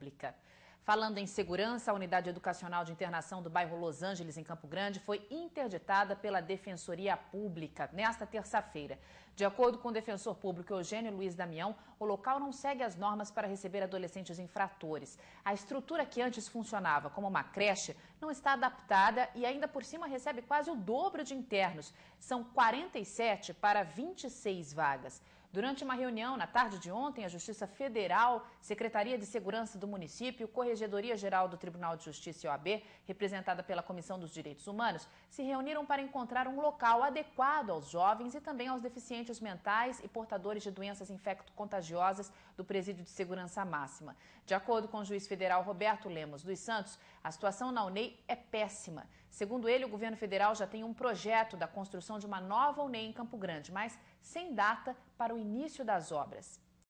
pública. Falando em segurança, a unidade educacional de internação do bairro Los Angeles, em Campo Grande, foi interditada pela Defensoria Pública nesta terça-feira. De acordo com o defensor público Eugênio Luiz Damião, o local não segue as normas para receber adolescentes infratores. A estrutura que antes funcionava como uma creche não está adaptada e ainda por cima recebe quase o dobro de internos. São 47 para 26 vagas. Durante uma reunião na tarde de ontem, a Justiça Federal, Secretaria de Segurança do Município, Corregedoria Geral do Tribunal de Justiça e OAB, representada pela Comissão dos Direitos Humanos, se reuniram para encontrar um local adequado aos jovens e também aos deficientes mentais e portadores de doenças infecto-contagiosas do Presídio de Segurança Máxima. De acordo com o juiz federal Roberto Lemos dos Santos, a situação na UNEI é péssima. Segundo ele, o governo federal já tem um projeto da construção de uma nova UNEI em Campo Grande, mas sem data para o início das obras.